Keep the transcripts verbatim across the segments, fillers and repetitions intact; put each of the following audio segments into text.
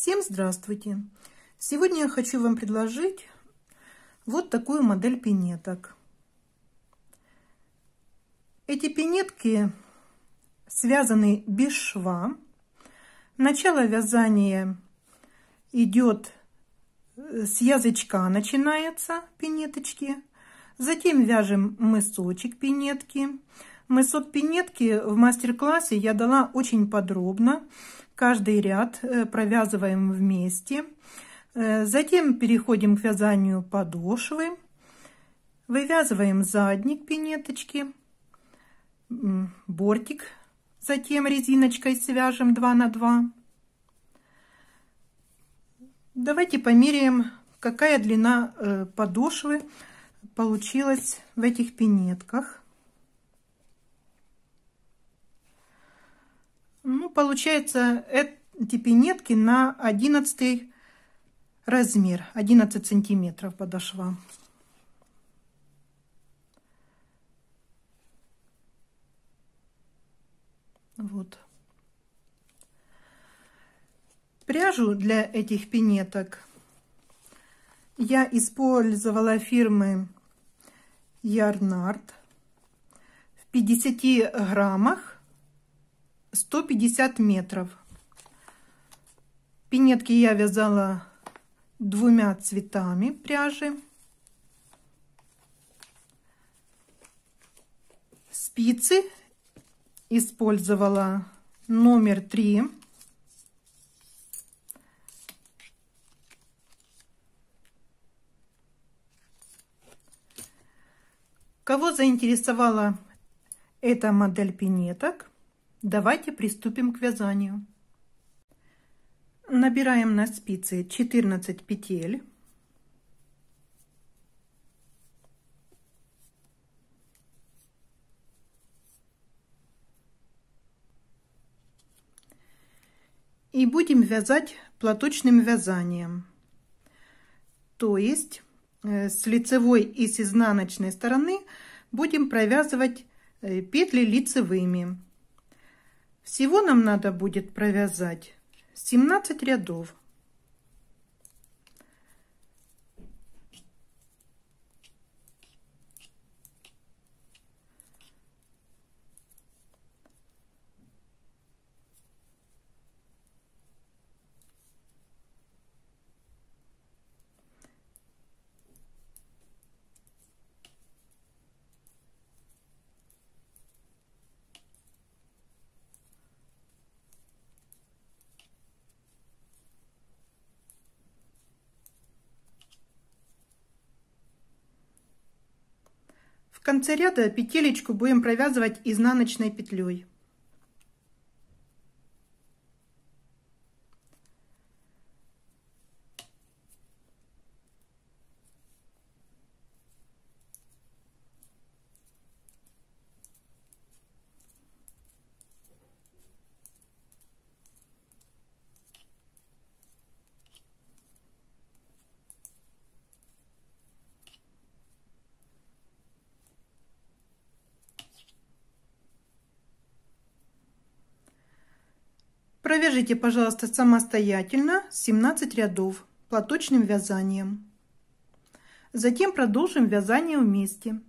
Всем здравствуйте! Сегодня я хочу вам предложить вот такую модель пинеток. Эти пинетки связаны без шва. Начало вязания идет с язычка, начинается пинеточки. Затем вяжем мысочек пинетки. Мысок пинетки в мастер-классе я дала очень подробно. Каждый ряд провязываем вместе. Затем переходим к вязанию подошвы. Вывязываем задник пинеточки. Бортик. Затем резиночкой свяжем два на два. Давайте померяем, какая длина подошвы получилась в этих пинетках. Ну, получается, эти пинетки на одиннадцатый размер, одиннадцать сантиметров подошва. Вот. Пряжу для этих пинеток я использовала фирмы Ярнард в пятидесяти граммах. сто пятьдесят метров. Пинетки я вязала двумя цветами пряжи. Спицы использовала номер три. Кого заинтересовала эта модель пинеток, давайте приступим к вязанию. Набираем на спицы четырнадцать петель. И будем вязать платочным вязанием. То есть с лицевой и с изнаночной стороны будем провязывать петли лицевыми. Всего нам надо будет провязать семнадцать рядов. В конце ряда петелечку будем провязывать изнаночной петлей. Провяжите, пожалуйста, самостоятельно семнадцать рядов платочным вязанием. Затем продолжим вязание вместе.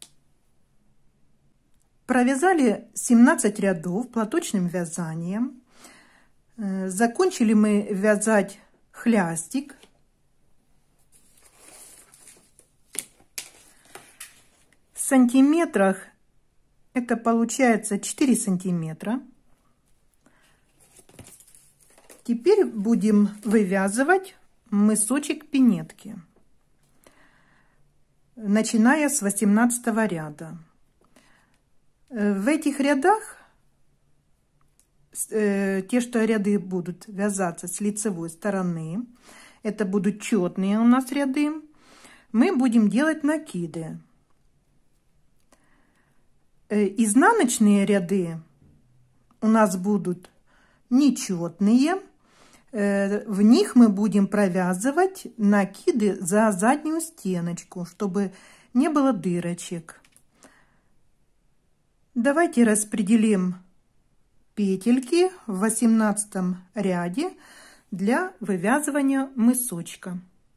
Провязали семнадцать рядов платочным вязанием. Закончили мы вязать хлястик. В сантиметрах это получается четыре сантиметра. Теперь будем вывязывать мысочек пинетки, начиная с восемнадцатого ряда. В этих рядах, те, что ряды будут вязаться с лицевой стороны, это будут четные у нас ряды, мы будем делать накиды. Изнаночные ряды у нас будут нечетные. В них мы будем провязывать накиды за заднюю стеночку, чтобы не было дырочек. Давайте распределим петельки в восемнадцатом ряде для вывязывания мысочка.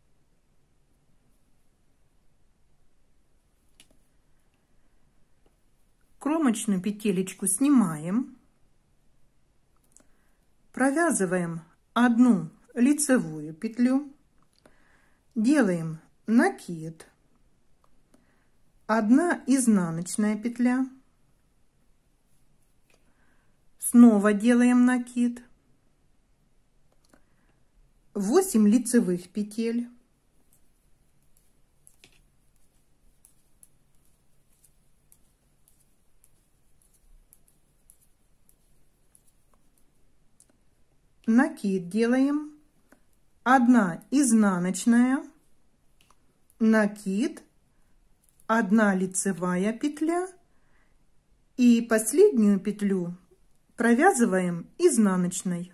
Кромочную петелечку снимаем, провязываем одну лицевую петлю, делаем накид, одна изнаночная петля, снова делаем накид, восемь лицевых петель, накид делаем, одна изнаночная, накид, одна лицевая петля и последнюю петлю провязываем изнаночной.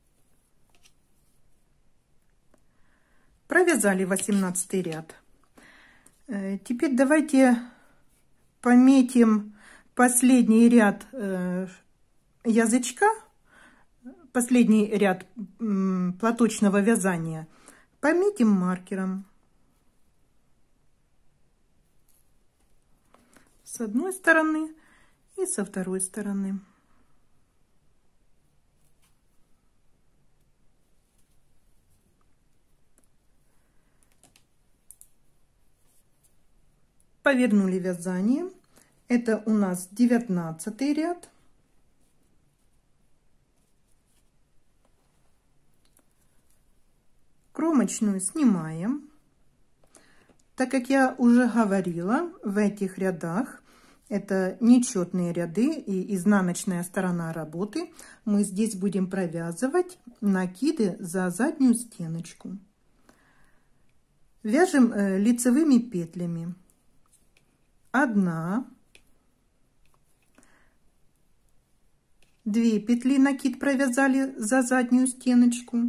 Провязали восемнадцатый ряд. Теперь давайте пометим последний ряд язычка, последний ряд платочного вязания, пометим маркером. С одной стороны и со второй стороны. Повернули вязание. Это у нас девятнадцатый ряд. Кромочную снимаем. Так как я уже говорила, в этих рядах это нечетные ряды и изнаночная сторона работы, мы здесь будем провязывать накиды за заднюю стеночку. Вяжем лицевыми петлями. Одна, две петли накид провязали за заднюю стеночку,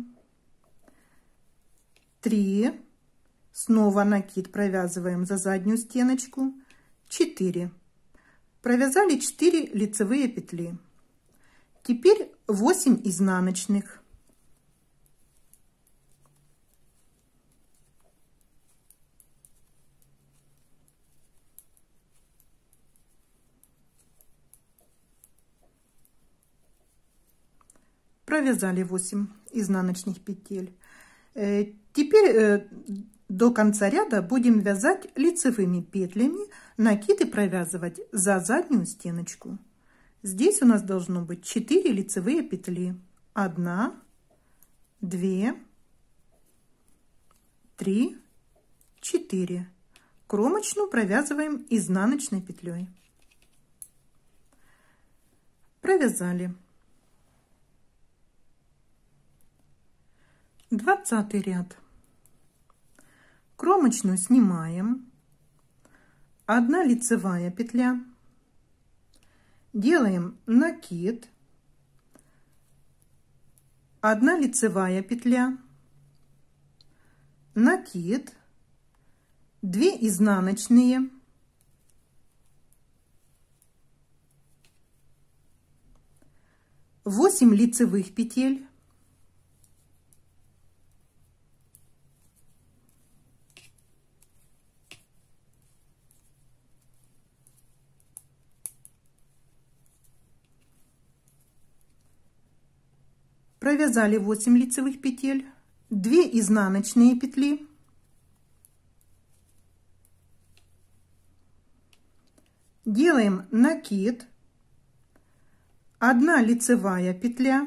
три, снова накид провязываем за заднюю стеночку, четыре, провязали четыре лицевые петли. Теперь восемь изнаночных. Провязали восемь изнаночных петель. Теперь до конца ряда будем вязать лицевыми петлями, накиды провязывать за заднюю стеночку. Здесь у нас должно быть четыре лицевые петли. одна, две, три, четыре. Кромочную провязываем изнаночной петлей. Провязали. двадцатый ряд. Кромочную снимаем, одна лицевая петля, делаем накид, одна лицевая петля, накид, две изнаночные, восемь лицевых петель, провязали восемь лицевых петель, две изнаночные петли, делаем накид, одна лицевая петля,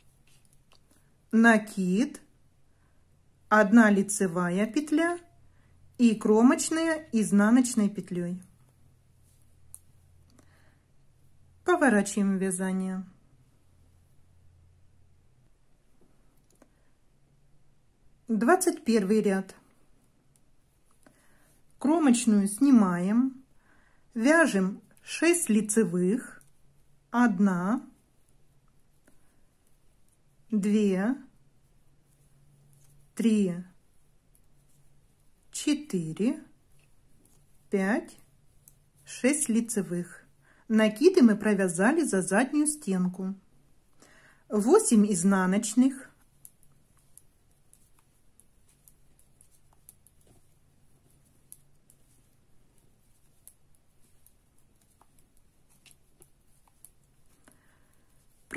накид, одна лицевая петля и кромочная изнаночной петлей. Поворачиваем вязание. двадцать первый ряд. Кромочную снимаем, вяжем шесть лицевых, одна, две, три, четыре, пять, шесть лицевых. Накиды мы провязали за заднюю стенку. восемь изнаночных,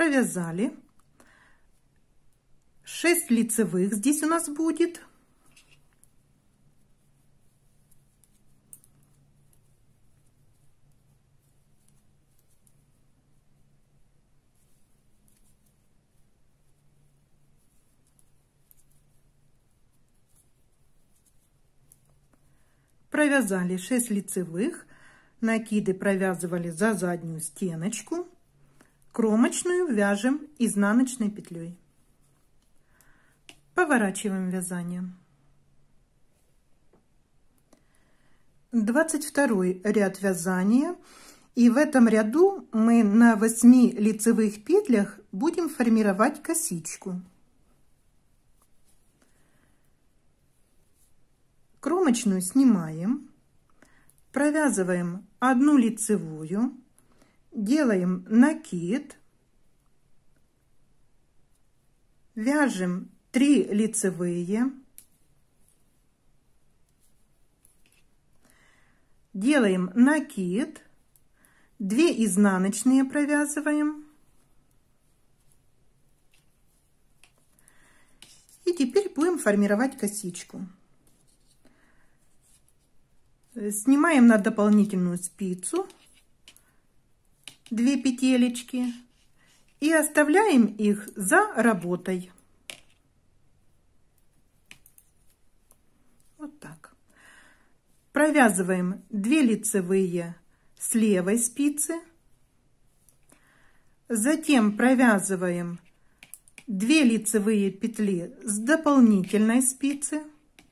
провязали. шесть лицевых здесь у нас будет. Провязали шесть лицевых, накиды провязывали за заднюю стеночку, кромочную вяжем изнаночной петлей. Поворачиваем вязание. двадцать второй ряд вязания, и в этом ряду мы на восьми лицевых петлях будем формировать косичку. Кромочную снимаем, провязываем одну лицевую, делаем накид, вяжем три лицевые, делаем накид, две изнаночные провязываем. И теперь будем формировать косичку. Снимаем на дополнительную спицу две петелечки и оставляем их за работой. Вот так. Провязываем две лицевые с левой спицы, затем провязываем две лицевые петли с дополнительной спицы.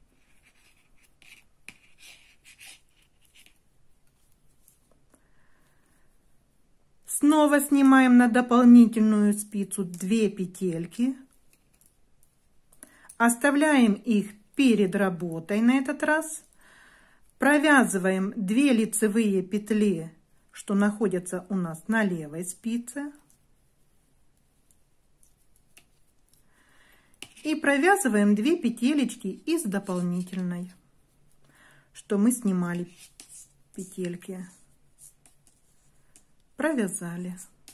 Снова снимаем на дополнительную спицу две петельки, оставляем их перед работой на этот раз, провязываем две лицевые петли, что находятся у нас на левой спице, и провязываем две петелечки из дополнительной, что мы снимали петельки. Провязали.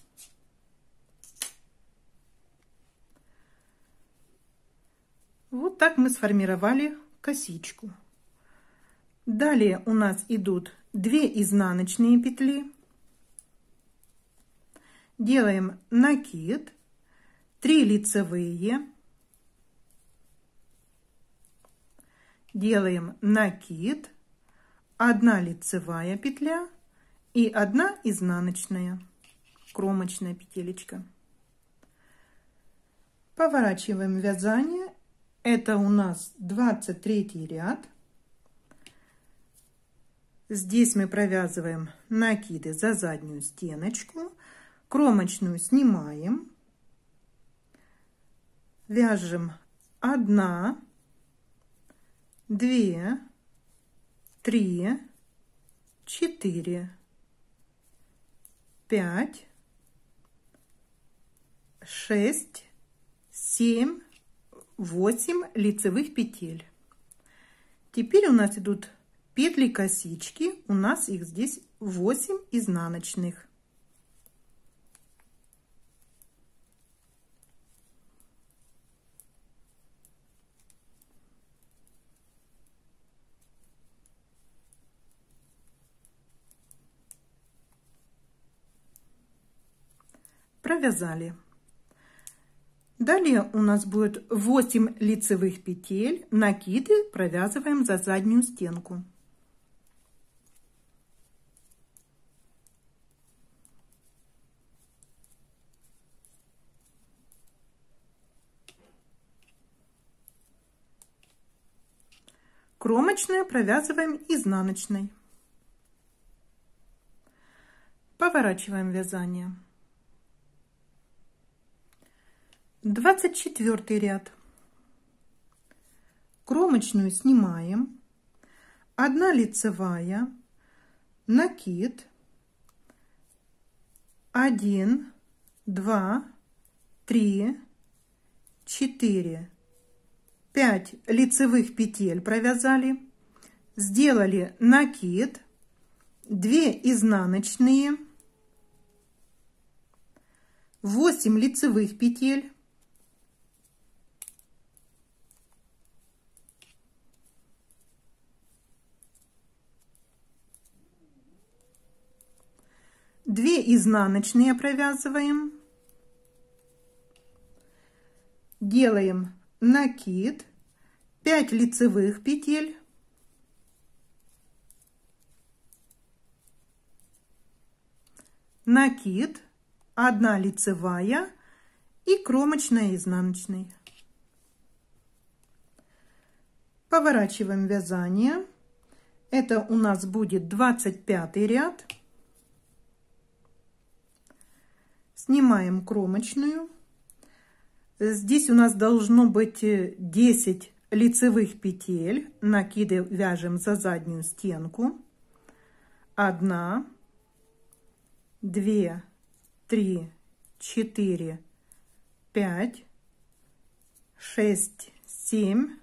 Вот так мы сформировали косичку. Далее у нас идут две изнаночные петли. Делаем накид, три лицевые, делаем накид, одна лицевая петля и одна изнаночная, кромочная петелечка. Поворачиваем вязание. Это у нас двадцать третий ряд. Здесь мы провязываем накиды за заднюю стеночку, кромочную снимаем, вяжем одна, две, три, четыре, пять, шесть, семь, восемь лицевых петель. Теперь у нас идут петли косички, у нас их здесь восемь изнаночных. Провязали. Далее у нас будет восемь лицевых петель, накиды провязываем за заднюю стенку. Кромочная провязываем изнаночной. Поворачиваем вязание. двадцать четвёртый ряд. Кромочную снимаем, одна лицевая, накид, один, два, три, четыре, пять лицевых петель провязали, сделали накид, две изнаночные, восемь лицевых петель, две изнаночные провязываем, делаем накид, пять лицевых петель, накид, одна лицевая и кромочная изнаночной. Поворачиваем вязание. Это у нас будет двадцать пятый ряд. Снимаем кромочную. Здесь у нас должно быть десять лицевых петель. Накиды вяжем за заднюю стенку. одна, две, три, четыре, пять, шесть, семь,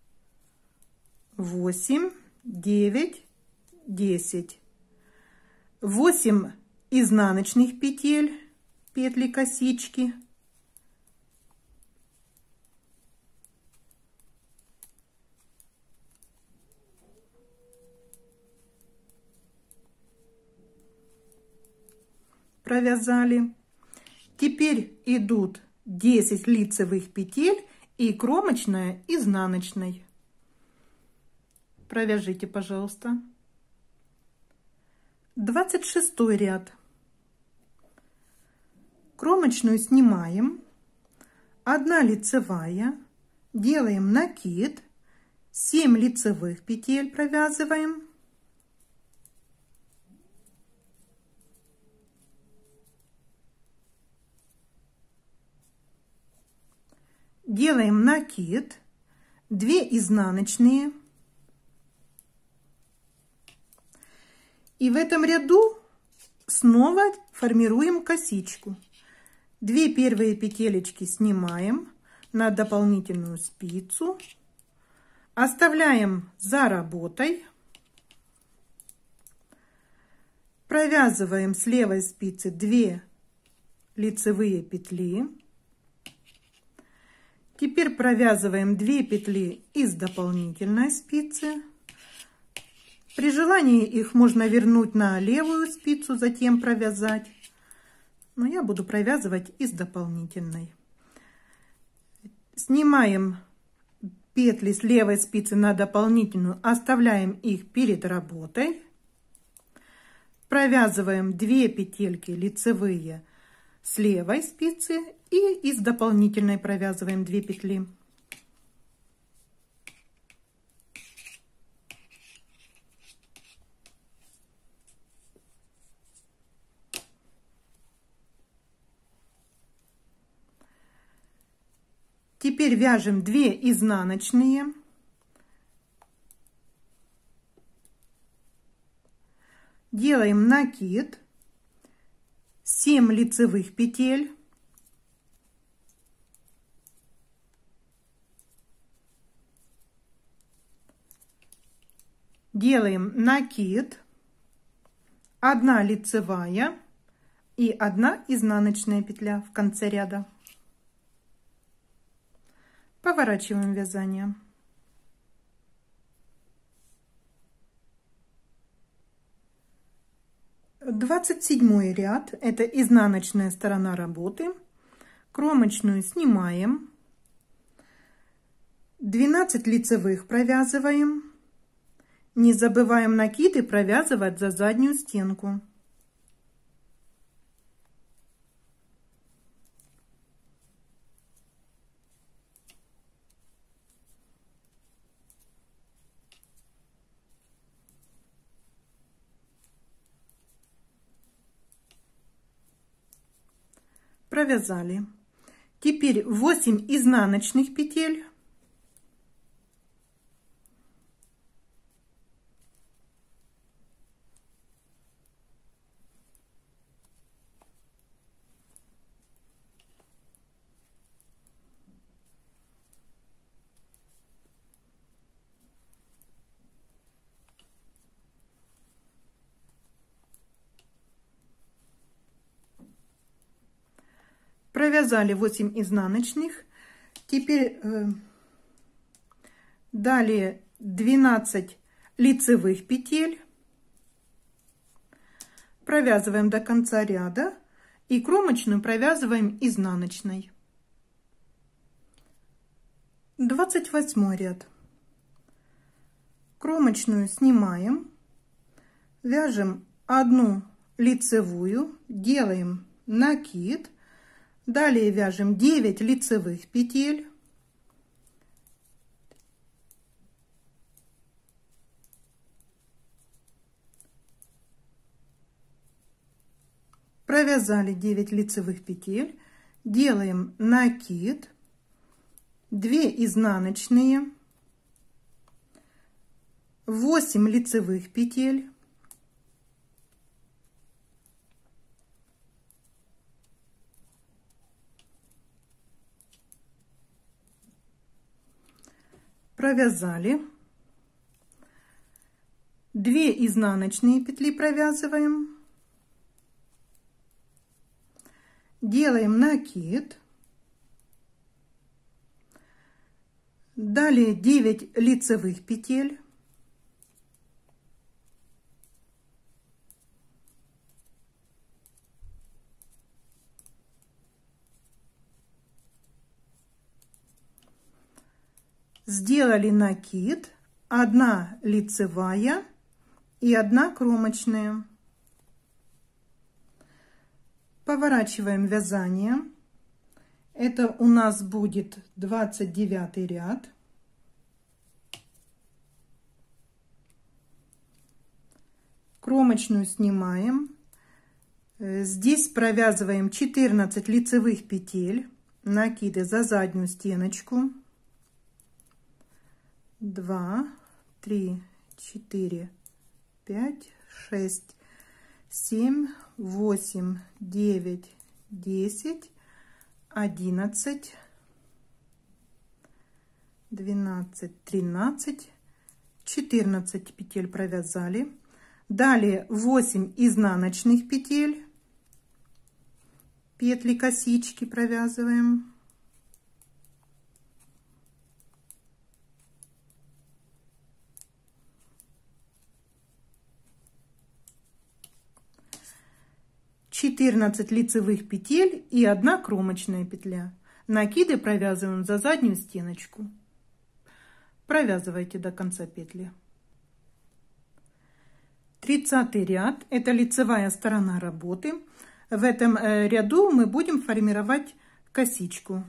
восемь, девять, десять. восемь изнаночных петель, петли косички. Провязали. Теперь идут десять лицевых петель и кромочная изнаночной. Провяжите, пожалуйста. двадцать шестой ряд. Кромочную снимаем, одна лицевая, делаем накид, семь лицевых петель провязываем, делаем накид, две изнаночные, и в этом ряду снова формируем косичку. Две первые петелечки снимаем на дополнительную спицу, оставляем за работой, провязываем с левой спицы две лицевые петли. Теперь провязываем две петли из дополнительной спицы. При желании их можно вернуть на левую спицу, затем провязать. Но я буду провязывать из дополнительной. Снимаем петли с левой спицы на дополнительную, оставляем их перед работой. Провязываем две петельки лицевые с левой спицы и из дополнительной провязываем две петли. Теперь вяжем две изнаночные, делаем накид, семь лицевых петель, делаем накид, одна лицевая и одна изнаночная петля в конце ряда. Поворачиваем вязание. двадцать седьмой ряд, это изнаночная сторона работы. Кромочную снимаем, двенадцать лицевых провязываем. Не забываем накиды провязывать за заднюю стенку. Провязали. Теперь восемь изнаночных петель. Провязали восемь изнаночных. Теперь э, далее двенадцать лицевых петель. Провязываем до конца ряда и кромочную провязываем изнаночной. двадцать восьмой ряд. Кромочную снимаем, вяжем одну лицевую, делаем накид, далее вяжем девять лицевых петель, провязали девять лицевых петель, делаем накид, две изнаночные, восемь лицевых петель, провязали, две изнаночные петли провязываем, делаем накид, далее девять лицевых петель, сделали накид, одна лицевая и одна кромочная. Поворачиваем вязание. Это у нас будет двадцать девятый ряд. Кромочную снимаем. Здесь провязываем четырнадцать лицевых петель, накиды за заднюю стеночку. два, три, четыре, пять, шесть, семь, восемь, девять, десять, одиннадцать, двенадцать, тринадцать, четырнадцать петель провязали. Далее восемь изнаночных петель, петли косички провязываем. четырнадцать лицевых петель и одна кромочная петля. Накиды провязываем за заднюю стеночку. Провязывайте до конца петли. тридцатый ряд. Это лицевая сторона работы. В этом ряду мы будем формировать косичку.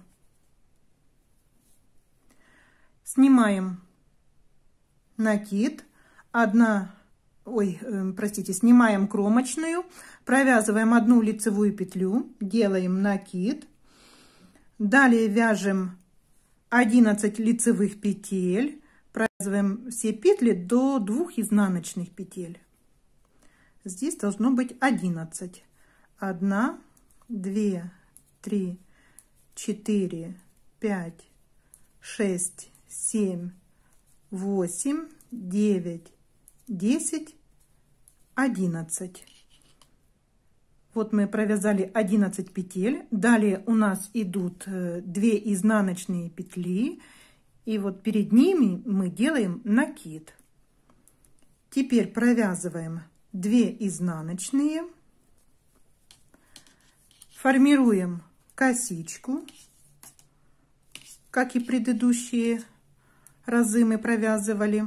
Снимаем накид. Одна Ой, простите, снимаем кромочную, провязываем одну лицевую петлю, делаем накид, далее вяжем одиннадцать лицевых петель, провязываем все петли до двух изнаночных петель. Здесь должно быть одиннадцать. одна, две, три, четыре, пять, шесть, семь, восемь, девять, десять, одиннадцать. Вот мы провязали одиннадцать петель. Далее у нас идут две изнаночные петли. И вот перед ними мы делаем накид. Теперь провязываем две изнаночные. Формируем косичку, как и предыдущие разы мы провязывали.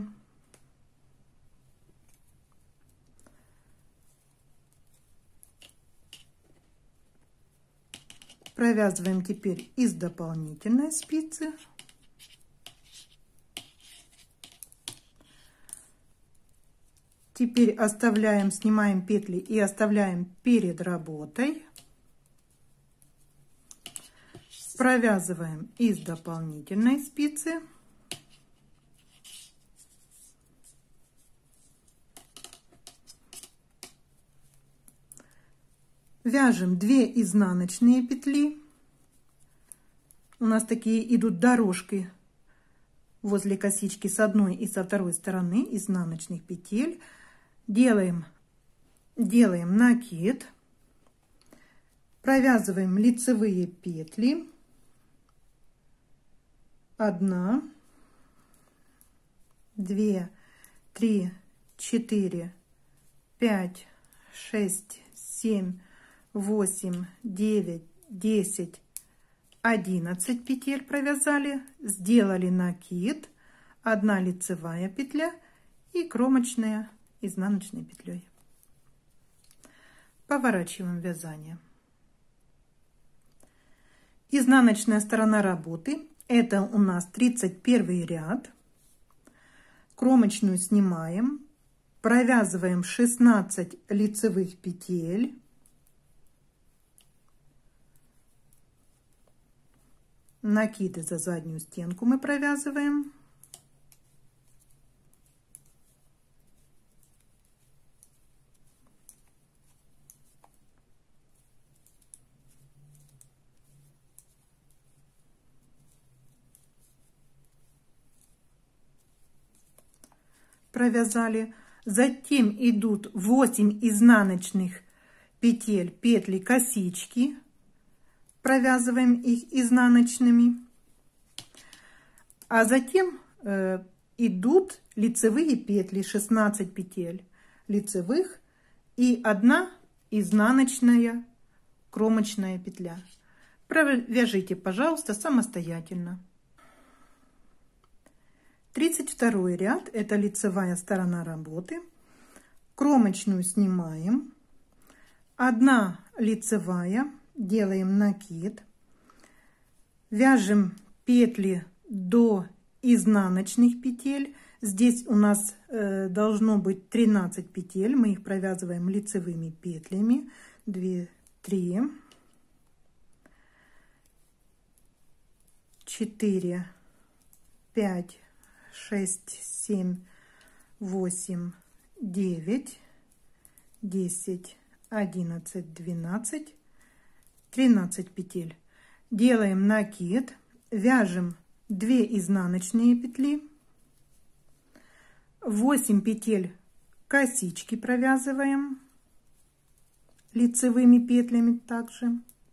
Провязываем теперь из дополнительной спицы. Теперь оставляем, снимаем петли и оставляем перед работой. Провязываем из дополнительной спицы. Вяжем две изнаночные петли. У нас такие идут дорожки возле косички с одной и со второй стороны изнаночных петель. Делаем, делаем накид. Провязываем лицевые петли. Одна, две, три, четыре, пять, шесть, семь, восемь, девять, десять, одиннадцать петель провязали, сделали накид, одна лицевая петля и кромочная изнаночной петлей. Поворачиваем вязание. Изнаночная сторона работы — это у нас тридцать первый ряд. Кромочную снимаем, провязываем шестнадцать лицевых петель. Накиды за заднюю стенку мы провязываем. Провязали. Затем идут восемь изнаночных петель, петли косички. Провязываем их изнаночными. А затем э, идут лицевые петли, шестнадцать петель лицевых и одна изнаночная кромочная петля. Провяжите, пожалуйста, самостоятельно. тридцать второй ряд — это лицевая сторона работы. Кромочную снимаем, одна лицевая, делаем накид, вяжем петли до изнаночных петель. Здесь у нас э, должно быть тринадцать петель, мы их провязываем лицевыми петлями. два, три, четыре, пять, шесть, семь, восемь, девять, десять, одиннадцать, двенадцать, тринадцать петель. Делаем накид, вяжем две изнаночные петли, восемь петель косички провязываем лицевыми петлями также.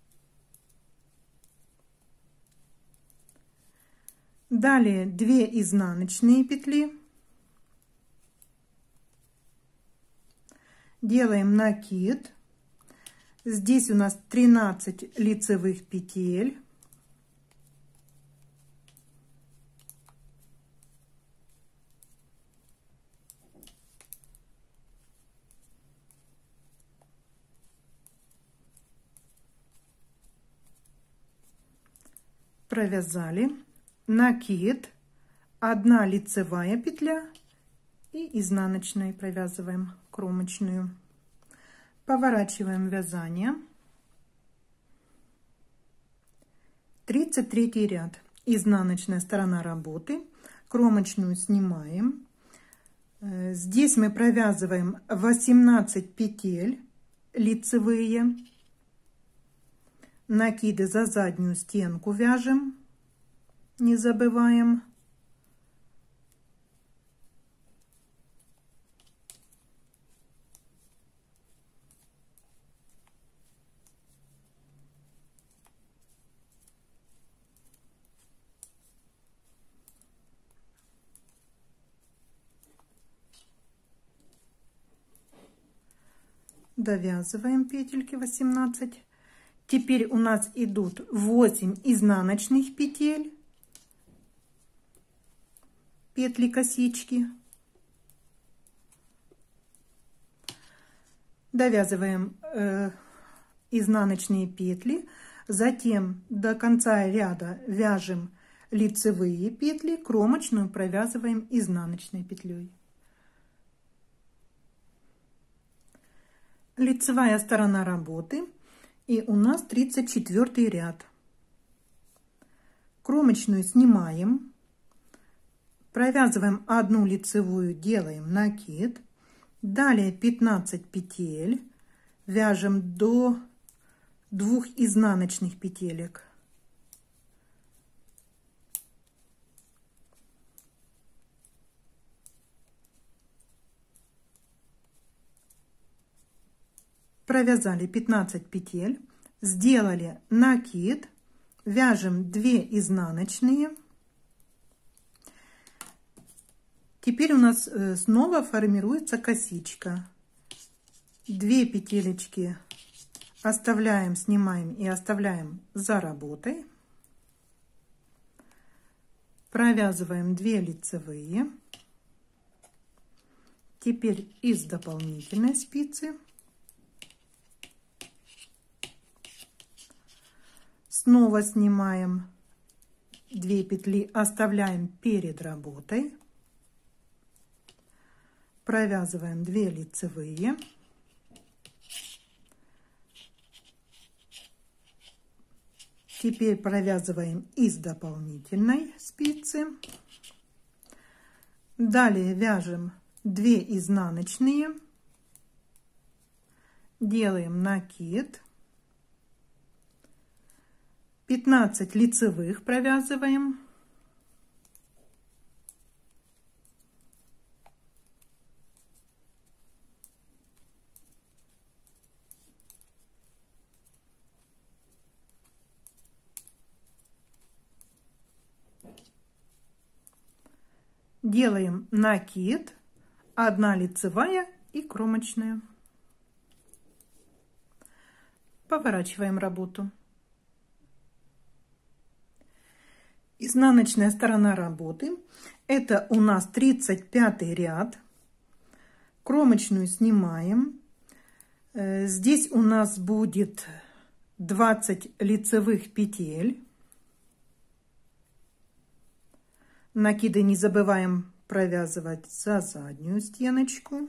Далее две изнаночные петли, делаем накид. Здесь у нас тринадцать лицевых петель. Провязали. Накид, одна лицевая петля и изнаночной провязываем кромочную. Поворачиваем вязание. тридцать третий ряд. Изнаночная сторона работы. Кромочную снимаем. Здесь мы провязываем восемнадцать петель лицевые. Накиды за заднюю стенку вяжем. Не забываем. Довязываем петельки восемнадцать. Теперь у нас идут восемь изнаночных петель, петли косички. Довязываем э, изнаночные петли, затем до конца ряда вяжем лицевые петли, кромочную провязываем изнаночной петлей. Лицевая сторона работы, и у нас тридцать четвёртый ряд. Кромочную снимаем, провязываем одну лицевую, делаем накид, далее пятнадцать петель, вяжем до двух изнаночных петелек. Провязали пятнадцать петель, сделали накид, вяжем две изнаночные. Теперь у нас снова формируется косичка. две петелечки оставляем, снимаем и оставляем за работой. Провязываем две лицевые. Теперь из дополнительной спицы снова снимаем две петли, оставляем перед работой. Провязываем две лицевые. Теперь провязываем из дополнительной спицы. Далее вяжем две изнаночные. Делаем накид. пятнадцать лицевых провязываем. Делаем накид, одна лицевая и кромочная. Поворачиваем работу. Изнаночная сторона работы. Это у нас тридцать пятый ряд. Кромочную снимаем. Здесь у нас будет двадцать лицевых петель. Накиды не забываем провязывать за заднюю стеночку.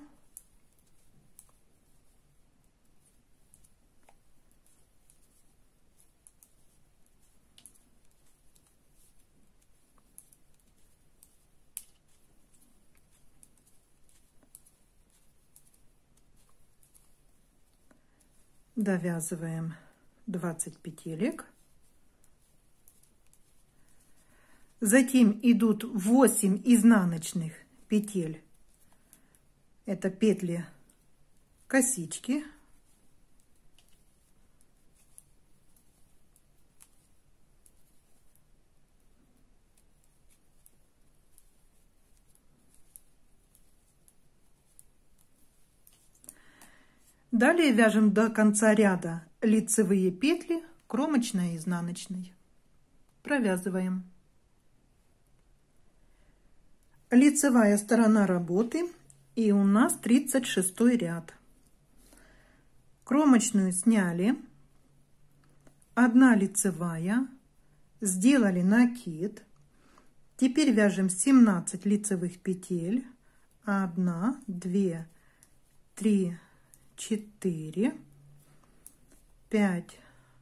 Довязываем двадцать петелек. Затем идут восемь изнаночных петель. Это петли косички. Далее вяжем до конца ряда лицевые петли, кромочная и изнаночная. Провязываем. Лицевая сторона работы, и у нас тридцать шестой ряд. Кромочную сняли, одна лицевая, сделали накид. Теперь вяжем семнадцать лицевых петель. одна, две, три, четыре, пять,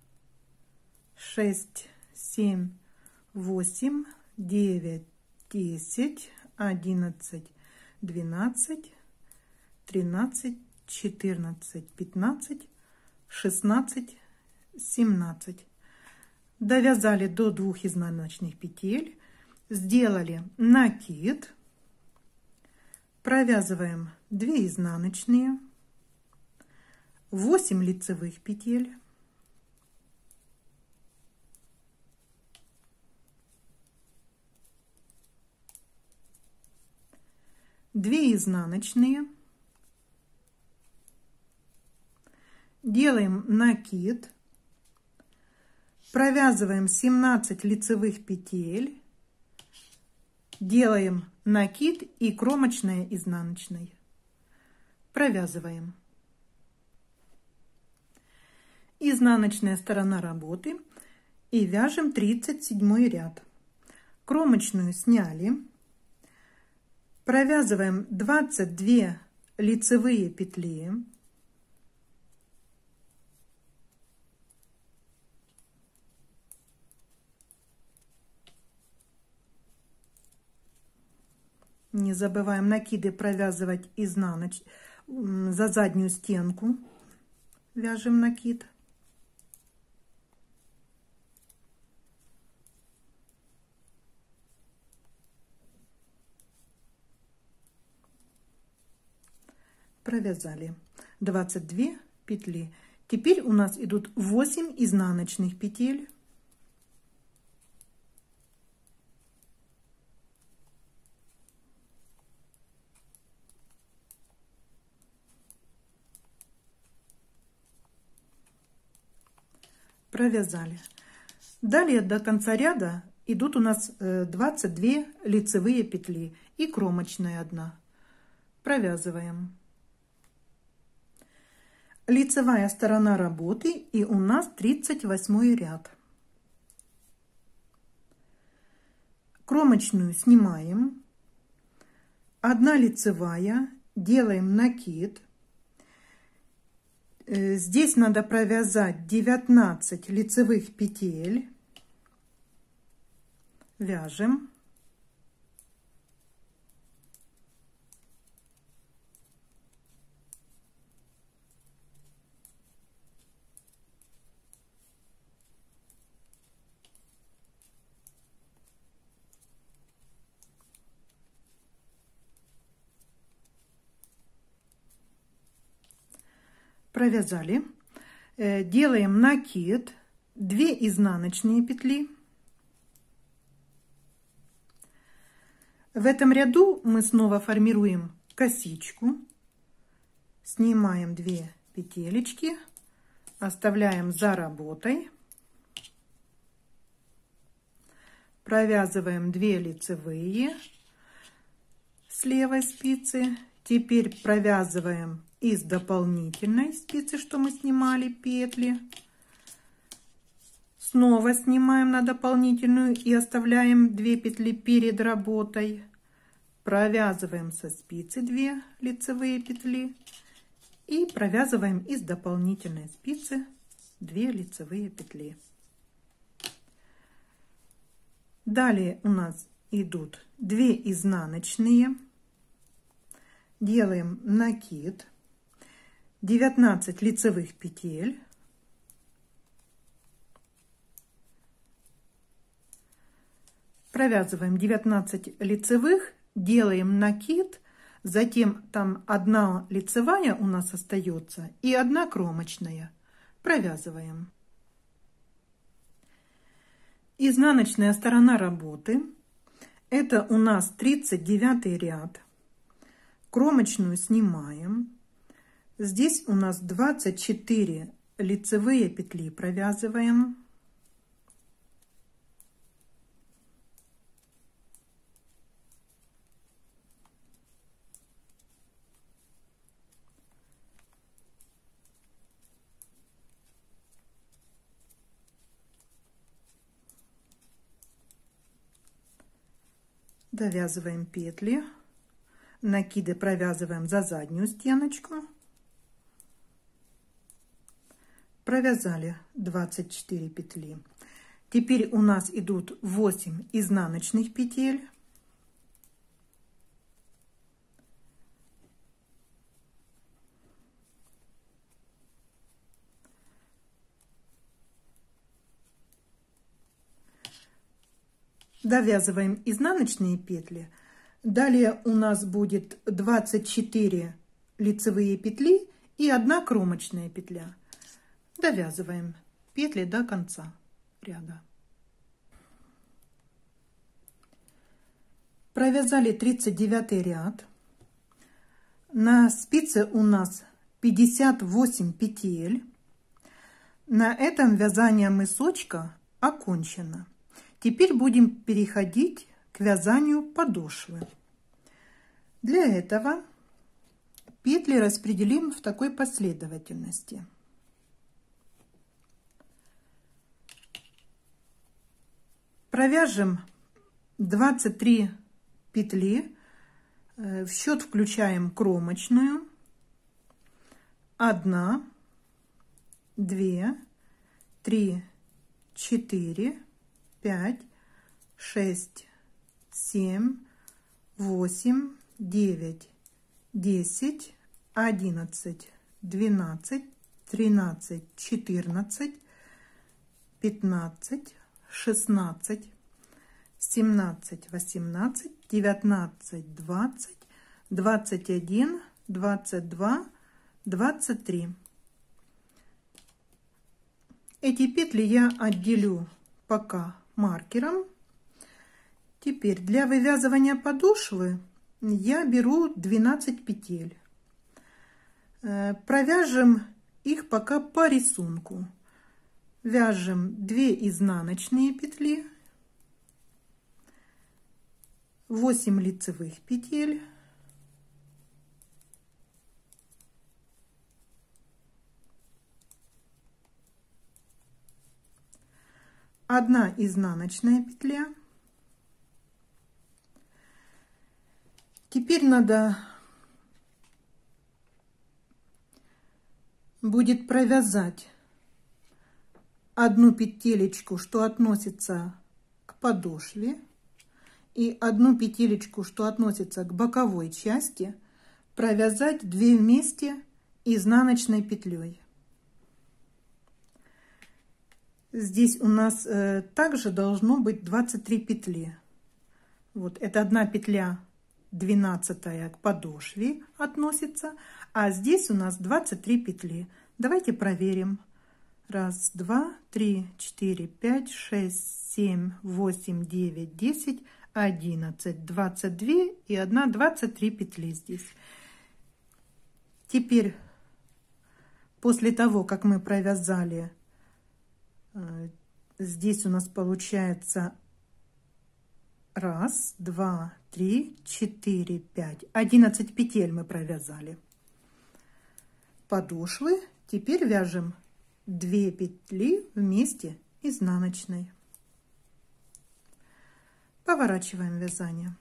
шесть, семь, восемь, девять, десять, одиннадцать, двенадцать, тринадцать, четырнадцать, пятнадцать, шестнадцать, семнадцать. Довязали до двух изнаночных петель, сделали накид, провязываем две изнаночные, восемь лицевых петель, две изнаночные, делаем накид, провязываем семнадцать лицевых петель, делаем накид и кромочная изнаночная, провязываем. Изнаночная сторона работы, и вяжем тридцать седьмой ряд. Кромочную сняли. Провязываем двадцать две лицевые петли. Не забываем накиды провязывать изнаночь за заднюю стенку. Вяжем накид. Провязали двадцать две петли. Теперь у нас идут восемь изнаночных петель. Провязали. Далее до конца ряда идут у нас двадцать две лицевые петли и кромочная одна. Провязываем. Лицевая сторона работы, и у нас тридцать восьмой ряд. Кромочную снимаем. Одна лицевая, делаем накид. Здесь надо провязать девятнадцать лицевых петель. Вяжем. Провязали. Делаем накид, две изнаночные петли. В этом ряду мы снова формируем косичку. Снимаем две петелечки, оставляем за работой. Провязываем две лицевые с левой спицы. Теперь провязываем из дополнительной спицы, что мы снимали петли. Снова снимаем на дополнительную и оставляем две петли перед работой. Провязываем со спицы две лицевые петли и провязываем из дополнительной спицы две лицевые петли. Далее у нас идут две изнаночные. Делаем накид, девятнадцать лицевых петель. Провязываем девятнадцать лицевых, делаем накид, затем там одна лицевая у нас остается и одна кромочная. Провязываем. Изнаночная сторона работы. Это у нас тридцать девятый ряд. Кромочную снимаем. Здесь у нас двадцать четыре лицевые петли провязываем. Довязываем петли. Накиды провязываем за заднюю стеночку. Провязали двадцать четыре петли. Теперь у нас идут восемь изнаночных петель. Довязываем изнаночные петли. Далее у нас будет двадцать четыре лицевые петли и одна кромочная петля. Довязываем петли до конца ряда. Провязали тридцать девятый ряд. На спице у нас пятьдесят восемь петель. На этом вязание мысочка окончено. Теперь будем переходить к вязанию подошвы. Для этого петли распределим в такой последовательности. Провяжем двадцать три петли, в счет включаем кромочную, одна, две, три, четыре, пять, шесть, семь, восемь, девять, десять, одиннадцать, двенадцать, тринадцать, четырнадцать, пятнадцать, шестнадцать, семнадцать, восемнадцать, девятнадцать, двадцать, двадцать один, двадцать два, двадцать три. Эти петли я отделю пока маркером. Теперь для вывязывания подошвы я беру двенадцать петель. Провяжем их пока по рисунку. Вяжем две изнаночные петли, восемь лицевых петель, одна изнаночная петля. Теперь надо будет провязать одну петелечку, что относится к подошве, и одну петелечку, что относится к боковой части, провязать две вместе изнаночной петлей. Здесь у нас э, также должно быть двадцать три петли. Вот это одна петля, двенадцатая, к подошве относится, а здесь у нас двадцать три петли. Давайте проверим. Раз, два, три, четыре, пять, шесть, семь, восемь, девять, десять, одиннадцать, двадцать два и одна, двадцать три петли здесь. Теперь, после того, как мы провязали, здесь у нас получается раз, два, три, четыре, пять, одиннадцать петель мы провязали подошвы. Теперь вяжем две петли вместе изнаночной. Поворачиваем вязание,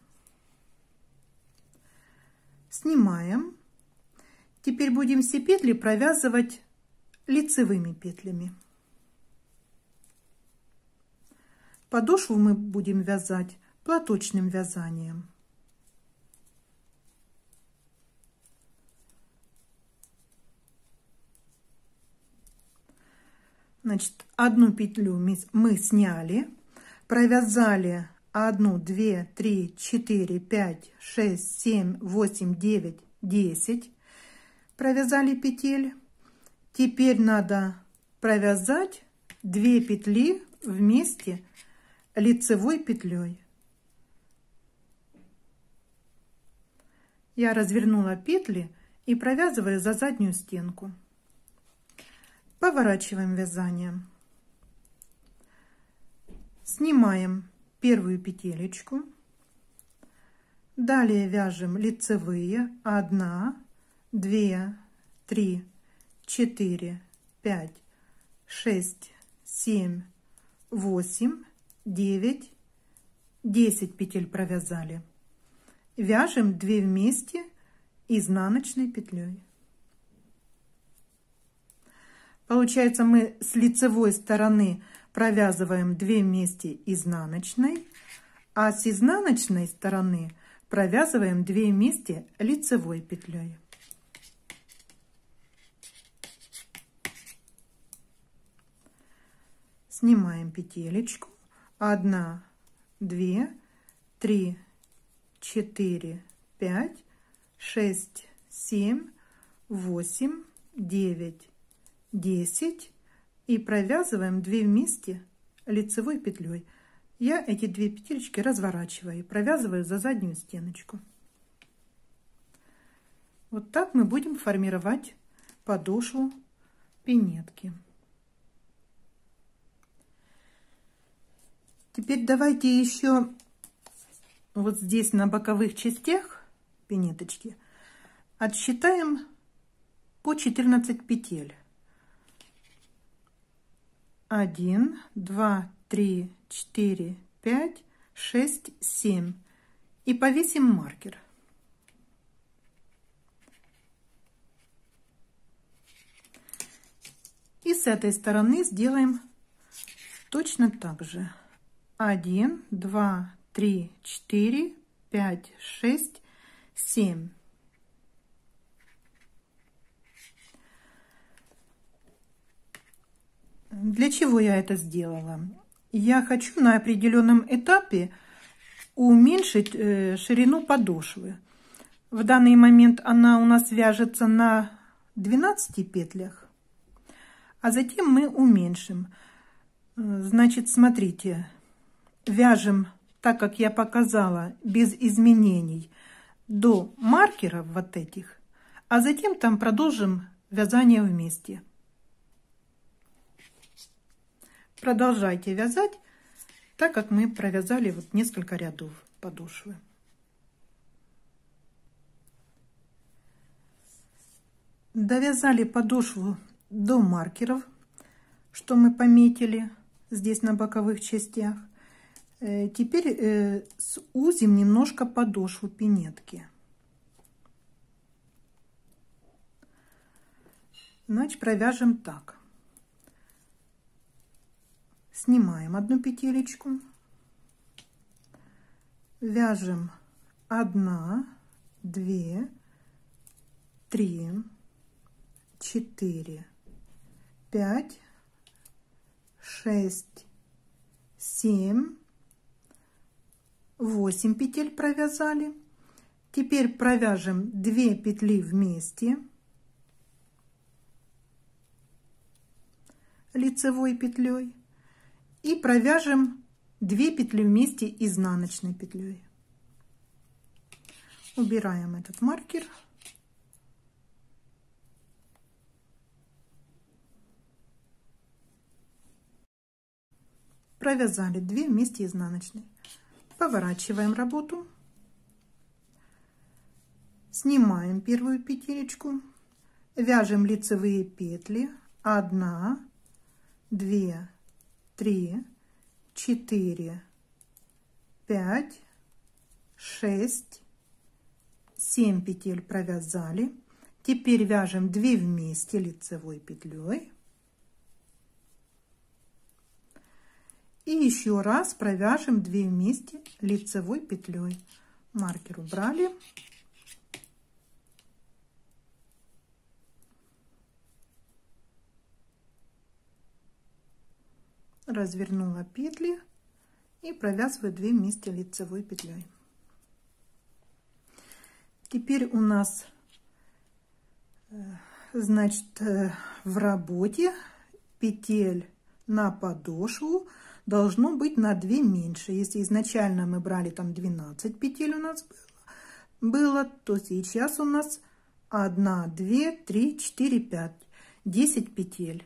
снимаем. Теперь будем все петли провязывать лицевыми петлями. Подошву мы будем вязать платочным вязанием. Значит, одну петлю мы сняли, провязали одну, две, три, четыре, пять, шесть, семь, восемь, девять, десять. Провязали петель. Теперь надо провязать две петли вместе лицевой петлей. Я развернула петли и провязываю за заднюю стенку. Поворачиваем вязание, снимаем первую петелечку, далее вяжем лицевые одна, две, три, четыре, пять, шесть, семь, восемь, девять, десять петель провязали. Вяжем две вместе изнаночной петлей. Получается, мы с лицевой стороны провязываем две вместе изнаночной, а с изнаночной стороны провязываем две вместе лицевой петлей. Снимаем петелечку. одна, две, три, четыре, пять, шесть, семь, восемь, девять, десять и провязываем две вместе лицевой петлей. Я эти две петелечки разворачиваю и провязываю за заднюю стеночку. Вот так мы будем формировать подошву пинетки. Теперь давайте еще вот здесь на боковых частях пинеточки отсчитаем по четырнадцать петель. один, два, три, четыре, пять, шесть, семь. И повесим маркер. И с этой стороны сделаем точно так же. один, два, три, четыре, пять, шесть, семь. Для чего я это сделала? Я хочу на определенном этапе уменьшить ширину подошвы. В данный момент она у нас вяжется на двенадцати петлях, а затем мы уменьшим. Значит, смотрите, вяжем так, как я показала, без изменений до маркеров вот этих, а затем там продолжим вязание вместе. Продолжайте вязать так, как мы провязали вот несколько рядов подошвы. Довязали подошву до маркеров, что мы пометили здесь на боковых частях. Теперь сузим немножко подошву пинетки. Значит, провяжем так. Снимаем одну петелечку, вяжем одна, две, три, четыре, пять, шесть, семь, восемь петель провязали. Теперь провяжем две петли вместе лицевой петлей и провяжем две петли вместе изнаночной петлей. Убираем этот маркер. Провязали две вместе изнаночной. Поворачиваем работу. Снимаем первую петелечку. Вяжем лицевые петли. одна, две, три, четыре, пять, шесть, семь петель провязали. Теперь вяжем две вместе лицевой петлей. И еще раз провяжем две вместе лицевой петлей. Маркер убрали. Развернула петли и провязываю две вместе лицевой петлей. Теперь у нас, значит, в работе петель на подошву должно быть на две меньше. Если изначально мы брали там двенадцать петель у нас было, то сейчас у нас одна, две, три, четыре, пять, десять петель.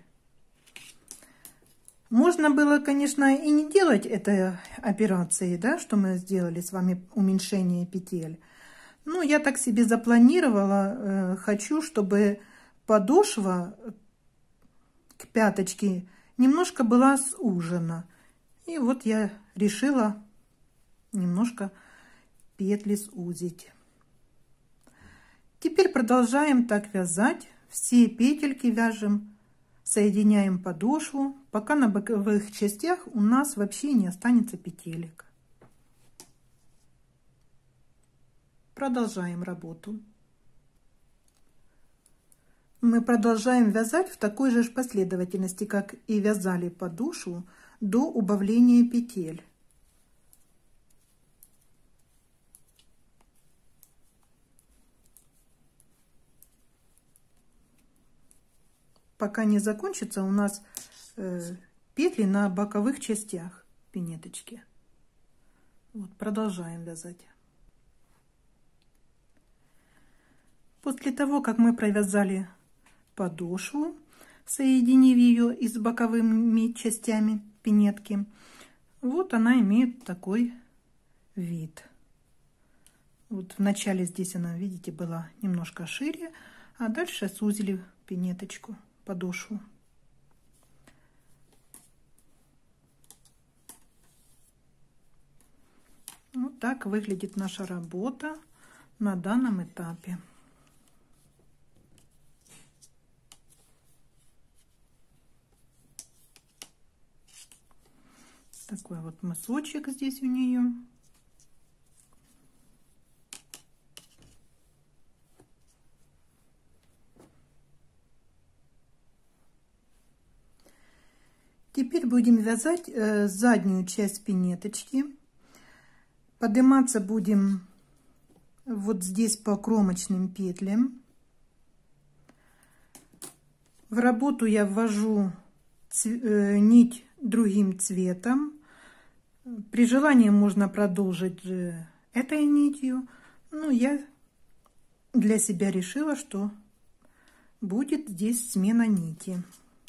Можно было, конечно, и не делать этой операции, да, что мы сделали с вами, уменьшение петель. Но я так себе запланировала, э, хочу, чтобы подошва к пяточке немножко была сужена. И вот я решила немножко петли сузить. Теперь продолжаем так вязать. Все петельки вяжем, соединяем подошву, пока на боковых частях у нас вообще не останется петелек. Продолжаем работу. Мы продолжаем вязать в такой же последовательности, как и вязали подошву до убавления петель. Пока не закончатся у нас э, петли на боковых частях пинеточки. Вот, продолжаем вязать. После того, как мы провязали подошву, соединив ее и с боковыми частями пинетки, вот она имеет такой вид. Вот в начале здесь она, видите, была немножко шире, а дальше сузили пинеточку, подошву. Вот так выглядит наша работа на данном этапе. Такой вот мысочек здесь у нее. Теперь будем вязать э, заднюю часть пинеточки. Подниматься будем вот здесь по кромочным петлям. В работу я ввожу нить другим цветом. При желании можно продолжить этой нитью. Но я для себя решила, что будет здесь смена нити.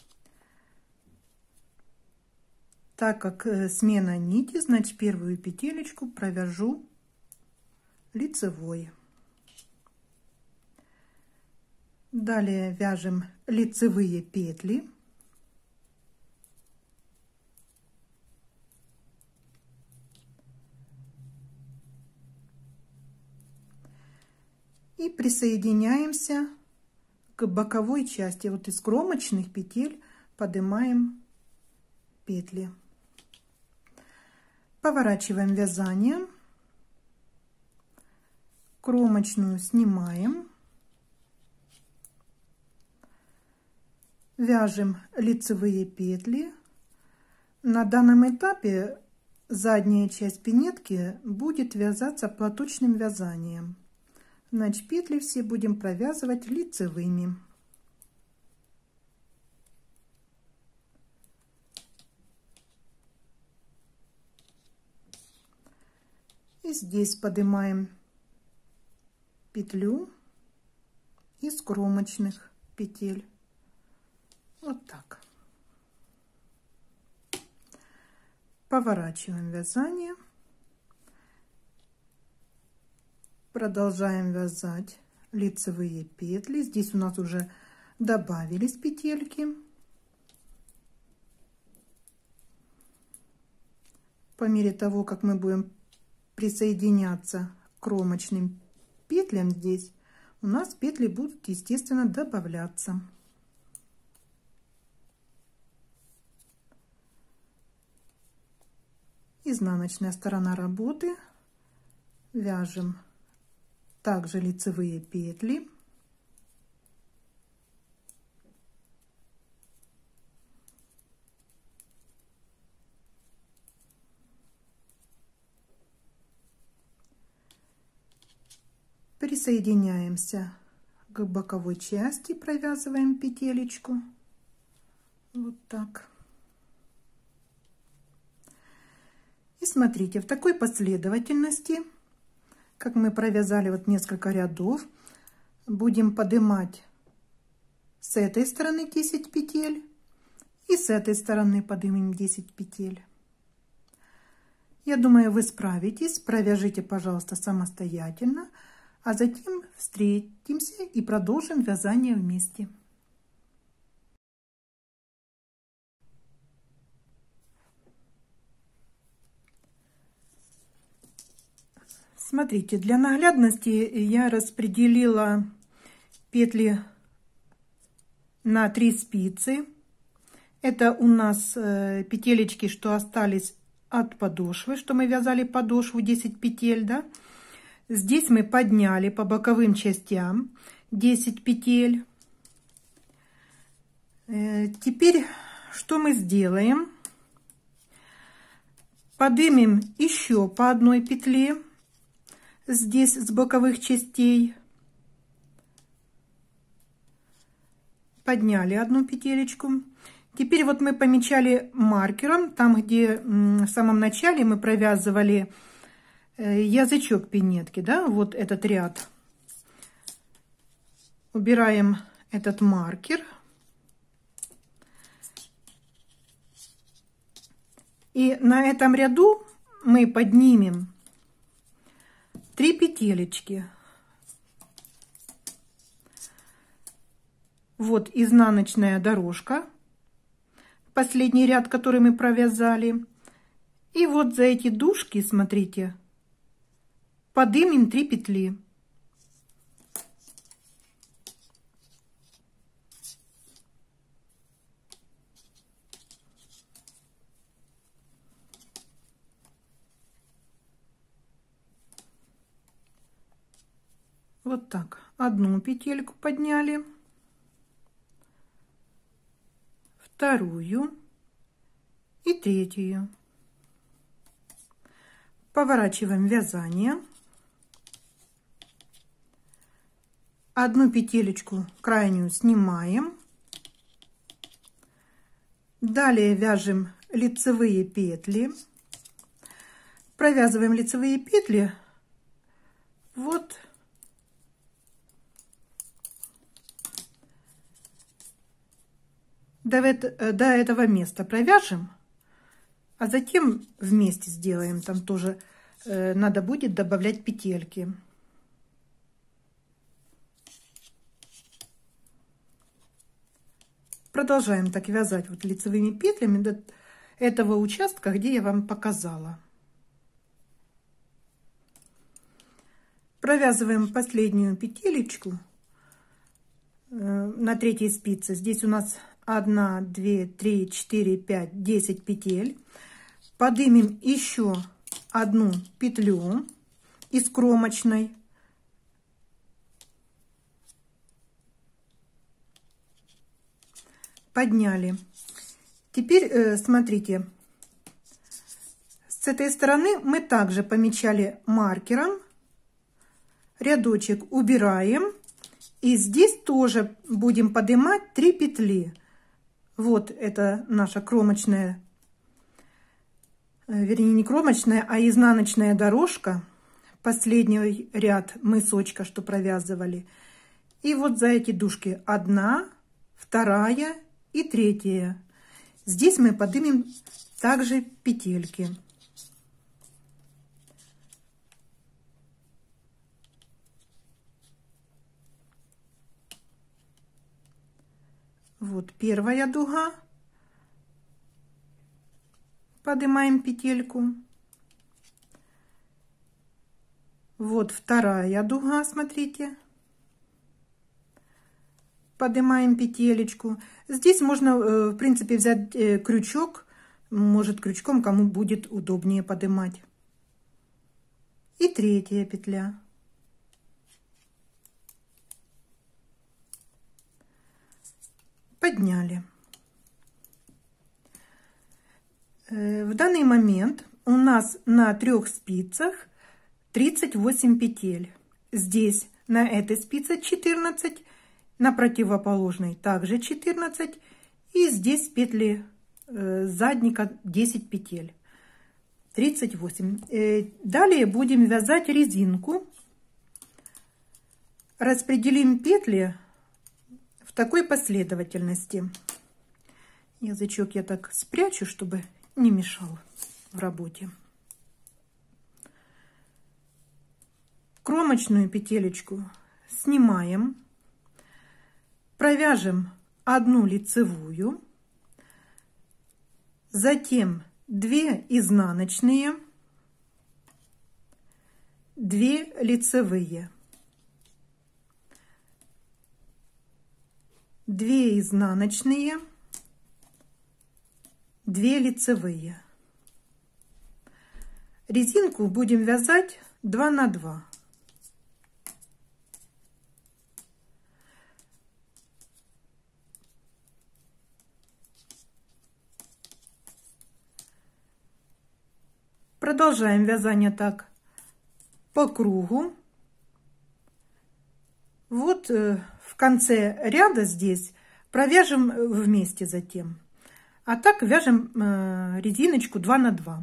Так как смена нити, значит, первую петелечку провяжу лицевой. Далее вяжем лицевые петли. И присоединяемся к боковой части. Вот из кромочных петель поднимаем петли. Поворачиваем вязание. Кромочную снимаем. Вяжем лицевые петли. На данном этапе задняя часть пинетки будет вязаться платочным вязанием. Значит, петли все будем провязывать лицевыми. И здесь поднимаем петлю из кромочных петель. Вот так. Поворачиваем вязание. Продолжаем вязать лицевые петли. Здесь у нас уже добавились петельки. По мере того, как мы будем присоединяться к кромочным петлям здесь, у нас петли будут, естественно, добавляться. Изнаночная сторона работы. Вяжем также лицевые петли. Присоединяемся к боковой части, провязываем петелечку. Вот так. И смотрите, в такой последовательности, как мы провязали вот несколько рядов, будем поднимать с этой стороны десять петель и с этой стороны поднимем десять петель. Я думаю, вы справитесь. Провяжите, пожалуйста, самостоятельно, а затем встретимся и продолжим вязание вместе. Смотрите, для наглядности я распределила петли на три спицы. Это у нас петелечки, что остались от подошвы, что мы вязали подошву десять петель, да? Здесь мы подняли по боковым частям десять петель. Теперь что мы сделаем? Поднимем еще по одной петле здесь с боковых частей. Подняли одну петелечку. Теперь вот мы помечали маркером, там где в самом начале мы провязывали язычок пинетки, да, вот этот ряд. Убираем этот маркер. И на этом ряду мы поднимем три петелечки. Вот изнаночная дорожка, последний ряд, который мы провязали. И вот за эти дужки, смотрите, поднимем три петли. Вот так. Одну петельку подняли, вторую и третью. Поворачиваем вязание. Одну петелечку крайнюю снимаем. Далее вяжем лицевые петли. Провязываем лицевые петли вот до, до этого места провяжем, а затем вместе сделаем. Там тоже э, надо будет добавлять петельки. Продолжаем так вязать вот лицевыми петлями до этого участка, где я вам показала. Провязываем последнюю петелечку на третьей спице. Здесь у нас одна, две, три, четыре, пять, десять петель. Поднимем еще одну петлю из кромочной. Подняли. Теперь смотрите, с этой стороны мы также помечали маркером. Рядочек убираем. И здесь тоже будем поднимать три петли. Вот это наша кромочная, вернее не кромочная, а изнаночная дорожка. Последний ряд мысочка, что провязывали. И вот за эти дужки одна, вторая и третья. Здесь мы поднимем также петельки. Вот первая дуга. Поднимаем петельку. Вот вторая дуга, смотрите. Поднимаем петелечку. Здесь можно, в принципе, взять крючок. Может, крючком кому будет удобнее поднимать. И третья петля. Подняли. В данный момент у нас на трех спицах тридцать восемь петель. Здесь на этой спице четырнадцать, на противоположной также четырнадцать, и здесь петли задника десять петель. тридцать восемь. Далее будем вязать резинку. Распределим петли в такой последовательности. Язычок я так спрячу, чтобы не мешал в работе. Кромочную петелечку снимаем, провяжем одну лицевую, затем две изнаночные, две лицевые, две изнаночные, две лицевые. Резинку будем вязать два на два. Продолжаем вязание так по кругу. Вот в конце ряда здесь провяжем вместе затем. А так вяжем резиночку два на два.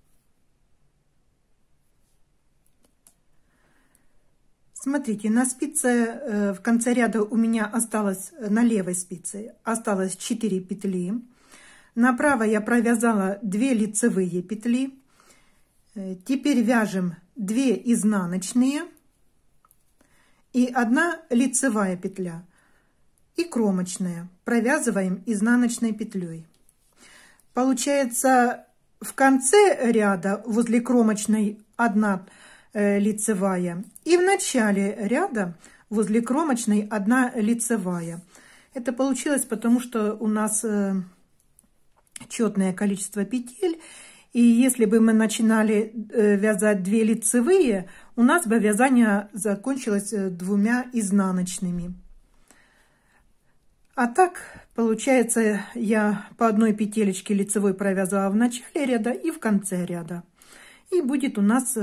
Смотрите, на спице в конце ряда у меня осталось, на левой спице осталось четыре петли. На правой я провязала две лицевые петли. Теперь вяжем две изнаночные и одна лицевая петля и кромочная. Провязываем изнаночной петлей. Получается, в конце ряда возле кромочной одна лицевая и в начале ряда возле кромочной одна лицевая. Это получилось потому, что у нас четное количество петель. И если бы мы начинали вязать две лицевые, у нас бы вязание закончилось двумя изнаночными. А так, получается, я по одной петелечке лицевой провязала в начале ряда и в конце ряда. И будет у нас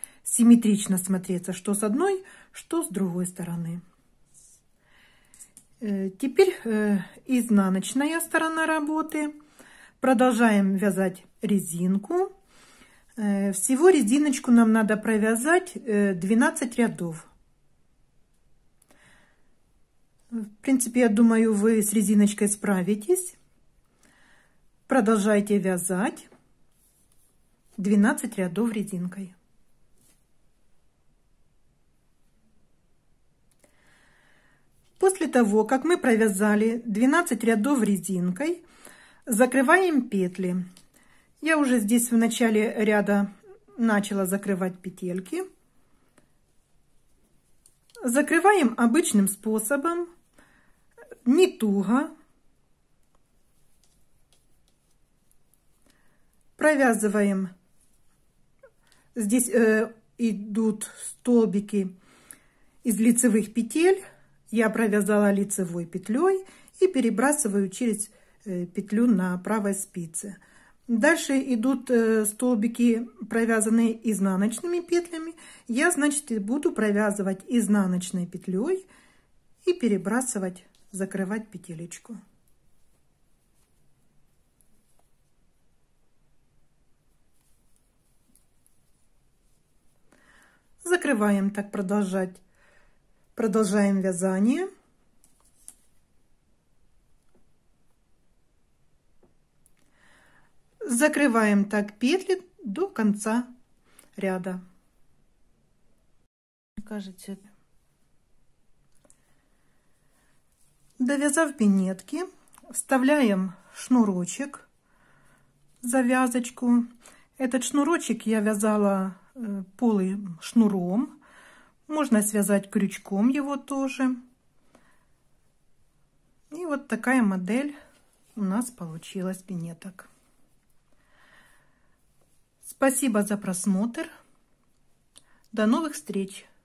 симметрично смотреться, что с одной, что с другой стороны. Теперь изнаночная сторона работы. Продолжаем вязать резинку. Всего резиночку нам надо провязать двенадцать рядов. В принципе, я думаю, вы с резиночкой справитесь. Продолжайте вязать двенадцать рядов резинкой. После того, как мы провязали двенадцать рядов резинкой, закрываем петли. Я уже здесь в начале ряда начала закрывать петельки. Закрываем обычным способом, не туго. Провязываем. Здесь э, идут столбики из лицевых петель. Я провязала лицевой петлей и перебрасываю через э, петлю на правой спице. Дальше идут э, столбики, провязанные изнаночными петлями. Я, значит, буду провязывать изнаночной петлей и перебрасывать, закрывать петелечку. Закрываем, так продолжать. Продолжаем вязание. Закрываем так петли до конца ряда. Кажется, довязав пинетки, вставляем шнурочек, завязочку. Этот шнурочек я вязала полым шнуром. Можно связать крючком его тоже. И вот такая модель у нас получилась пинеток. Спасибо за просмотр. До новых встреч!